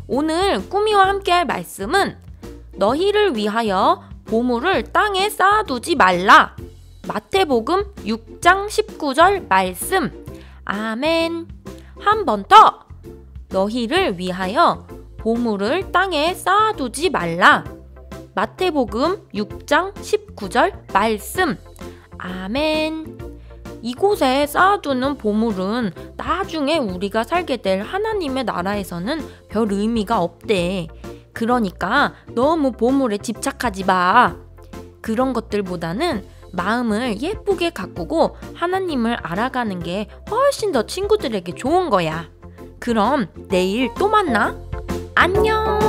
오늘 꾸미와 함께 할 말씀은 너희를 위하여 보물을 땅에 쌓아두지 말라. 마태복음 6장 19절 말씀. 아멘. 한 번 더. 너희를 위하여 보물을 땅에 쌓아두지 말라. 마태복음 6장 19절 말씀. 아멘. 이곳에 쌓아두는 보물은 나중에 우리가 살게 될 하나님의 나라에서는 별 의미가 없대. 그러니까 너무 보물에 집착하지 마. 그런 것들보다는 마음을 예쁘게 가꾸고 하나님을 알아가는 게 훨씬 더 친구들에게 좋은 거야. 그럼 내일 또 만나. 안녕.